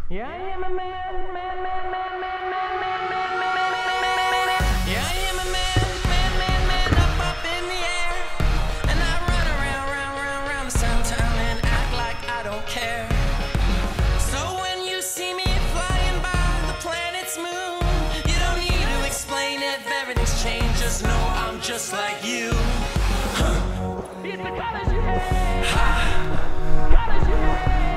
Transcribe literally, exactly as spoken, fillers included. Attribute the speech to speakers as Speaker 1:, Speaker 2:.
Speaker 1: Yeah, I am a man, man, man, man, man, man, man, man, man, man, man, man. Yeah, I am a man, man, man, man, up, up in the air. And I run around, round, round, round the suntown and act like I don't care. So when you see me flying by the planet's moon, you don't need to explain if everything's changed. Just know I'm just like you. Huh. It's the colors you hate. Ha. Colors you hate.